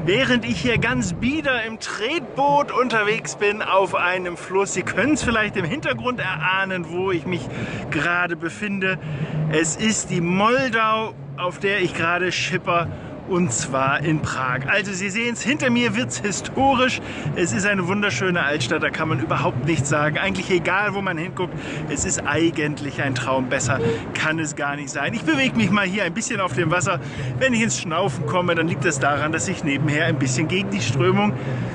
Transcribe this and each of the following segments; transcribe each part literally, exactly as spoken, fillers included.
Während ich hier ganz bieder im Tretboot unterwegs bin auf einem Fluss. Sie können es vielleicht im Hintergrund erahnen, wo ich mich gerade befinde. Es ist die Moldau, auf der ich gerade schipper. Und zwar in Prag. Also Sie sehen es, hinter mir wird es historisch. Es ist eine wunderschöne Altstadt, da kann man überhaupt nichts sagen. Eigentlich egal, wo man hinguckt, es ist eigentlich ein Traum. Besser kann es gar nicht sein. Ich bewege mich mal hier ein bisschen auf dem Wasser. Wenn ich ins Schnaufen komme, dann liegt es daran, dass ich nebenher ein bisschen gegen die Strömung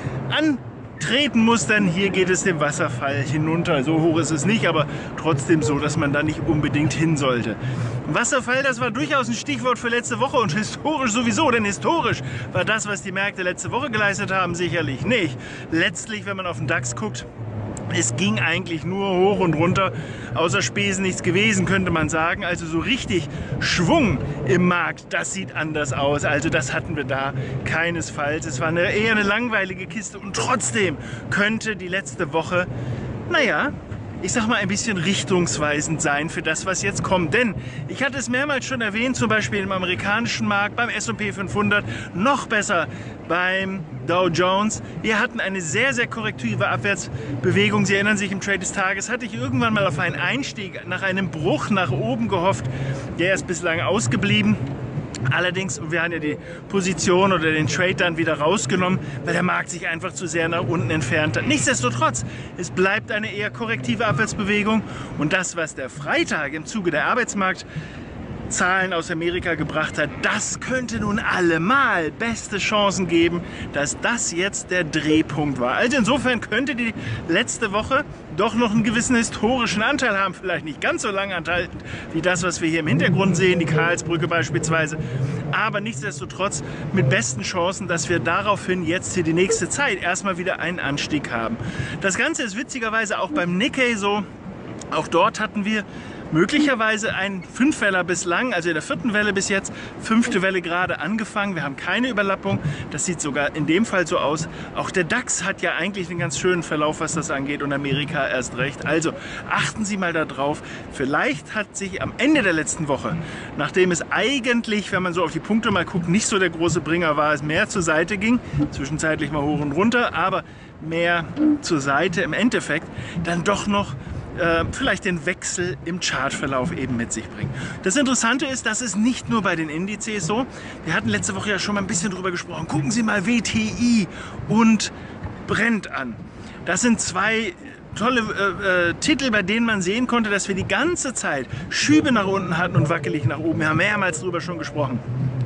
antreten muss, denn hier geht es den Wasserfall hinunter. So hoch ist es nicht, aber trotzdem so, dass man da nicht unbedingt hin sollte. Wasserfall, das war durchaus ein Stichwort für letzte Woche und historisch sowieso, denn historisch war das, was die Märkte letzte Woche geleistet haben, sicherlich nicht. Letztlich, wenn man auf den DAX guckt, es ging eigentlich nur hoch und runter, außer Spesen nichts gewesen, könnte man sagen. Also so richtig Schwung im Markt, das sieht anders aus. Also das hatten wir da keinesfalls. Es war eine, eher eine langweilige Kiste und trotzdem könnte die letzte Woche, naja, ich sag mal, ein bisschen richtungsweisend sein für das, was jetzt kommt. Denn ich hatte es mehrmals schon erwähnt, zum Beispiel im amerikanischen Markt, beim S und P fünfhundert, noch besser beim Dow Jones. Wir hatten eine sehr, sehr korrektive Abwärtsbewegung. Sie erinnern sich, im Trade des Tages hatte ich irgendwann mal auf einen Einstieg nach einem Bruch nach oben gehofft. Der ist bislang ausgeblieben. Allerdings, wir haben ja die Position oder den Trade dann wieder rausgenommen, weil der Markt sich einfach zu sehr nach unten entfernt hat. Nichtsdestotrotz, es bleibt eine eher korrektive Abwärtsbewegung und das, was der Freitag im Zuge der Arbeitsmarktzahlen aus Amerika gebracht hat, das könnte nun allemal beste Chancen geben, dass das jetzt der Drehpunkt war. Also insofern könnte die letzte Woche doch noch einen gewissen historischen Anteil haben, vielleicht nicht ganz so lang anhaltend wie das, was wir hier im Hintergrund sehen, die Karlsbrücke beispielsweise, aber nichtsdestotrotz mit besten Chancen, dass wir daraufhin jetzt hier die nächste Zeit erstmal wieder einen Anstieg haben. Das Ganze ist witzigerweise auch beim Nikkei so. Auch dort hatten wir möglicherweise ein Fünfweller bislang, also in der vierten Welle bis jetzt, fünfte Welle gerade angefangen. Wir haben keine Überlappung. Das sieht sogar in dem Fall so aus. Auch der DAX hat ja eigentlich einen ganz schönen Verlauf, was das angeht, und Amerika erst recht. Also achten Sie mal darauf. Vielleicht hat sich am Ende der letzten Woche, nachdem es eigentlich, wenn man so auf die Punkte mal guckt, nicht so der große Bringer war, es mehr zur Seite ging, zwischenzeitlich mal hoch und runter, aber mehr zur Seite im Endeffekt, dann doch noch vielleicht den Wechsel im Chartverlauf eben mit sich bringen. Das Interessante ist, dass es nicht nur bei den Indizes so, wir hatten letzte Woche ja schon mal ein bisschen drüber gesprochen, gucken Sie mal W T I und Brent an. Das sind zwei tolle äh, äh, Titel, bei denen man sehen konnte, dass wir die ganze Zeit Schübe nach unten hatten und wackelig nach oben. Wir haben mehrmals drüber schon gesprochen.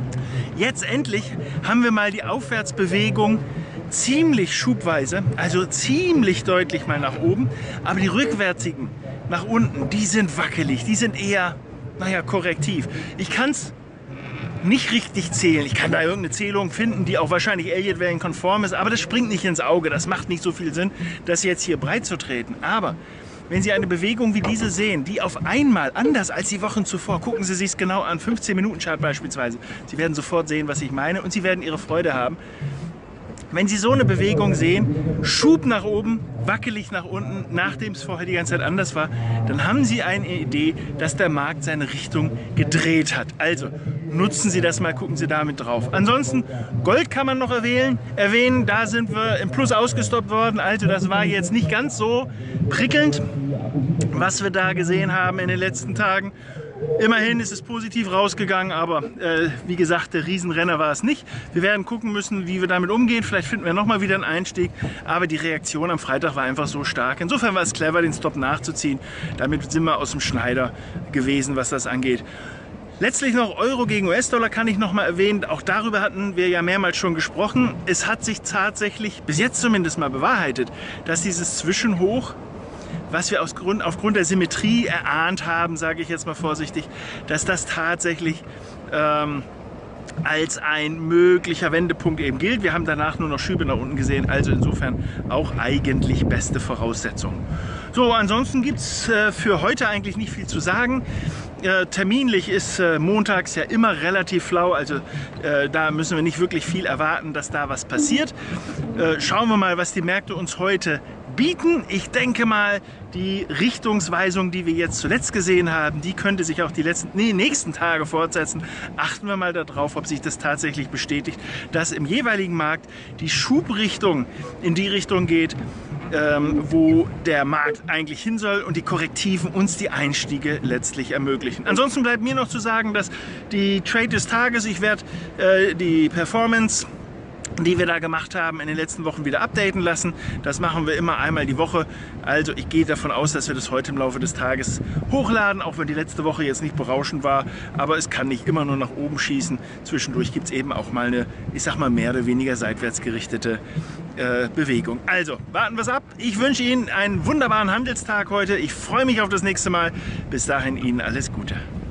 Jetzt endlich haben wir mal die Aufwärtsbewegung ziemlich schubweise, also ziemlich deutlich mal nach oben, aber die rückwärtigen nach unten, die sind wackelig, die sind eher, naja, korrektiv. Ich kann es nicht richtig zählen, ich kann da irgendeine Zählung finden, die auch wahrscheinlich Elliott-Wellen-konform ist, aber das springt nicht ins Auge, das macht nicht so viel Sinn, das jetzt hier breit zu treten. Aber wenn Sie eine Bewegung wie diese sehen, die auf einmal, anders als die Wochen zuvor, gucken Sie sich es genau an, fünfzehn Minuten Chart beispielsweise, Sie werden sofort sehen, was ich meine, und Sie werden Ihre Freude haben. Wenn Sie so eine Bewegung sehen, Schub nach oben, wackelig nach unten, nachdem es vorher die ganze Zeit anders war, dann haben Sie eine Idee, dass der Markt seine Richtung gedreht hat. Also nutzen Sie das mal, gucken Sie damit drauf. Ansonsten, Gold kann man noch erwähnen, erwähnen, da sind wir im Plus ausgestoppt worden. Also das war jetzt nicht ganz so prickelnd, was wir da gesehen haben in den letzten Tagen. Immerhin ist es positiv rausgegangen, aber äh, wie gesagt, der Riesenrenner war es nicht. Wir werden gucken müssen, wie wir damit umgehen. Vielleicht finden wir nochmal wieder einen Einstieg, aber die Reaktion am Freitag war einfach so stark. Insofern war es clever, den Stop nachzuziehen. Damit sind wir aus dem Schneider gewesen, was das angeht. Letztlich noch Euro gegen U S-Dollar kann ich noch mal erwähnen. Auch darüber hatten wir ja mehrmals schon gesprochen. Es hat sich tatsächlich bis jetzt zumindest mal bewahrheitet, dass dieses Zwischenhoch, was wir aus Grund, aufgrund der Symmetrie erahnt haben, sage ich jetzt mal vorsichtig, dass das tatsächlich ähm, als ein möglicher Wendepunkt eben gilt. Wir haben danach nur noch Schübe nach unten gesehen, also insofern auch eigentlich beste Voraussetzungen. So, ansonsten gibt es äh, für heute eigentlich nicht viel zu sagen. Äh, terminlich ist äh, montags ja immer relativ flau, also äh, da müssen wir nicht wirklich viel erwarten, dass da was passiert. Äh, schauen wir mal, was die Märkte uns heute bieten. Ich denke mal, die Richtungsweisung, die wir jetzt zuletzt gesehen haben, die könnte sich auch die letzten, nee, nächsten Tage fortsetzen. Achten wir mal darauf, ob sich das tatsächlich bestätigt, dass im jeweiligen Markt die Schubrichtung in die Richtung geht, ähm, wo der Markt eigentlich hin soll und die Korrektiven uns die Einstiege letztlich ermöglichen. Ansonsten bleibt mir noch zu sagen, dass die Trade des Tages, ich werde äh, die Performance, die wir da gemacht haben, in den letzten Wochen wieder updaten lassen. Das machen wir immer einmal die Woche. Also ich gehe davon aus, dass wir das heute im Laufe des Tages hochladen, auch wenn die letzte Woche jetzt nicht berauschend war. Aber es kann nicht immer nur nach oben schießen. Zwischendurch gibt es eben auch mal eine, ich sag mal, mehr oder weniger seitwärts gerichtete äh, Bewegung. Also, warten wir es ab. Ich wünsche Ihnen einen wunderbaren Handelstag heute. Ich freue mich auf das nächste Mal. Bis dahin Ihnen alles Gute.